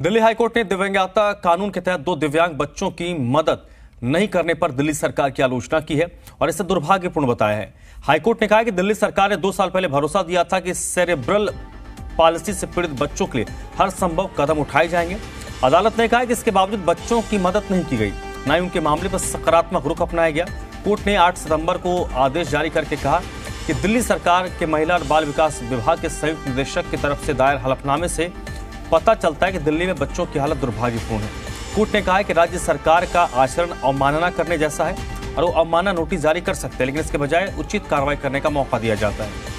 Delhi high court ने दिव्यांगता कानून के तहत 2 दिव्यांग बच्चों की मदद नहीं करने पर दिल्ली सरकार की आलोचना की है और इसे दुर्भाग्यपूर्ण बताया है। हाईकोर्ट ने कहा कि दिल्ली सरकार ने 2 साल पहले भरोसा दिया था कि सेरेब्रल पालिसी से पीड़ित बच्चों के लिए हर संभव कदम उठाए जाएंगे। अदालत ने कहा कि इसके बावजूद बच्चों की मदद नहीं की गई, न ही उनके मामले पर सकारात्मक रुख अपनाया गया। कोर्ट ने 8 सितंबर को आदेश जारी करके कहा कि दिल्ली सरकार के महिला और बाल विकास विभाग के संयुक्त निदेशक की तरफ से दायर हलफनामे से पता चलता है कि दिल्ली में बच्चों की हालत दुर्भाग्यपूर्ण है। कोर्ट ने कहा है कि राज्य सरकार का आचरण अवमानना करने जैसा है और वो अवमानना नोटिस जारी कर सकते हैं, लेकिन इसके बजाय उचित कार्रवाई करने का मौका दिया जाता है।